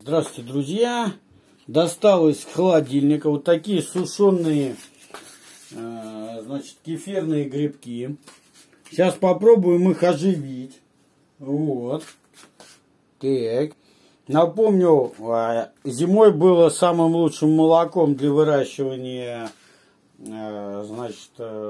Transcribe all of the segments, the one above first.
Здравствуйте, друзья! Достал из холодильника вот такие сушеные, значит, кефирные грибки. Сейчас попробуем их оживить. Вот. Так. Напомню, зимой было самым лучшим молоком для выращивания, значит,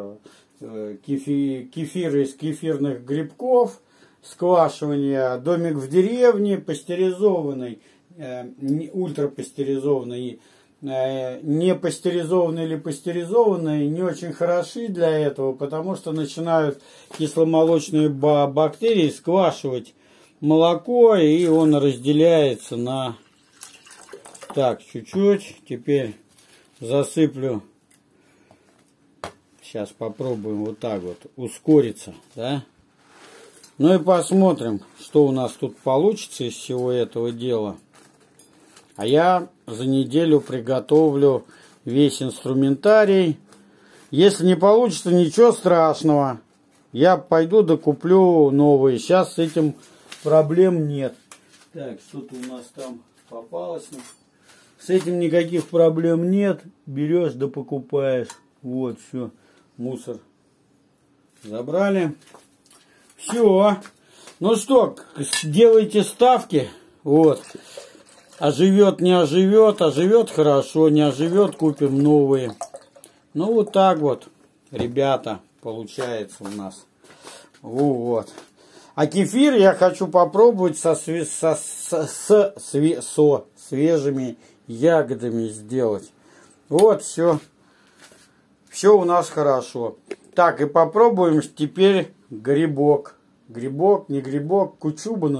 кефира из кефирных грибков, сквашивания. Домик в деревне, пастеризованный, ультрапастеризованный, не пастеризованный или пастеризованный не очень хороши для этого, потому что начинают кисломолочные бактерии сквашивать молоко, и он разделяется на... Так, чуть-чуть. Теперь засыплю. Сейчас попробуем вот так вот ускориться, да? Ну и посмотрим, что у нас тут получится из всего этого дела. А я за неделю приготовлю весь инструментарий. Если не получится, ничего страшного. Я пойду докуплю новые. Сейчас с этим проблем нет. Так, что-то у нас там попалось. С этим никаких проблем нет. Берешь да покупаешь. Вот, все. Мусор забрали. Все. Ну что, делайте ставки. Вот. Оживет, не оживет. Оживет хорошо, не оживет, купим новые. Ну вот так вот, ребята, получается у нас. Вот. А кефир я хочу попробовать со свежими ягодами сделать. Вот, все. Все у нас хорошо. Так, и попробуем теперь грибок. Грибок, не грибок, кучуба.